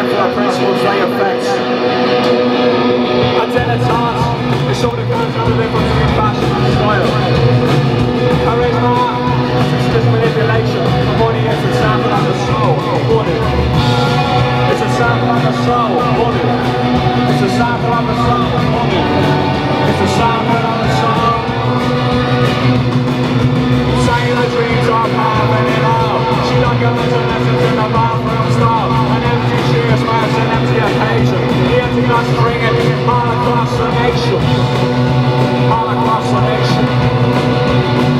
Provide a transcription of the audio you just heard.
stand for the principles they affect. A dilettante is sort of goes on the difference between fashion and style. Charisma is just manipulation. The body is a sample of the soul, body. It's a sample of the soul, body. It's a sample of the soul, body. It's a sample of the soul. Saying the dreams are powerful in all. She documents her lessons in the bathroom stall. An empty cheer smash, an empty occasion. The empty glass ringing all across the nation. All across the nation.